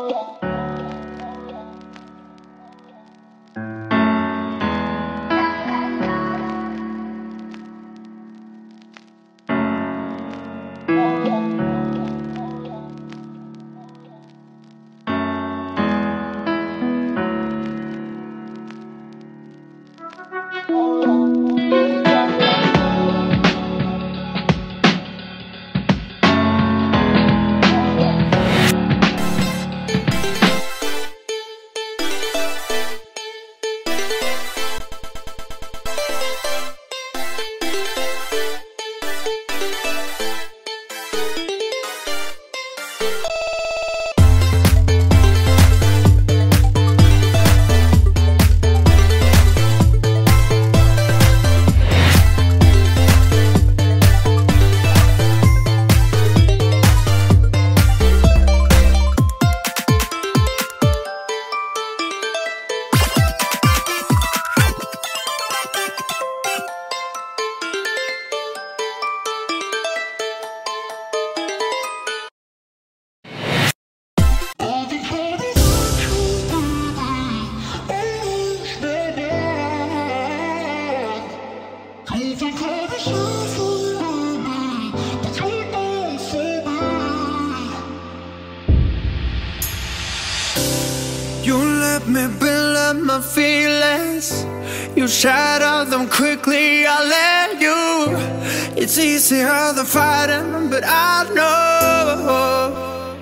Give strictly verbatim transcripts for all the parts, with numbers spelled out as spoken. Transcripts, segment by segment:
You let me build up my feelings. You shatter them quickly, I let you. It's easier than fighting, but I know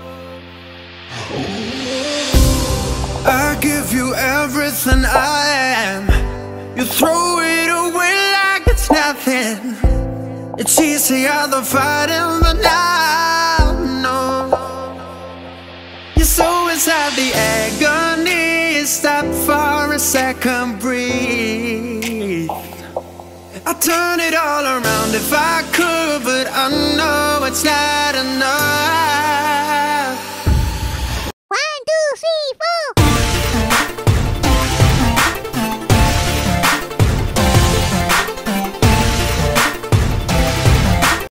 I give you everything I am. You throw it away like it's nothing. It's easier than fighting, but I know you're so inside the agony. Stop for a second, breathe. I'd turn it all around if I could, but I know it's not enough.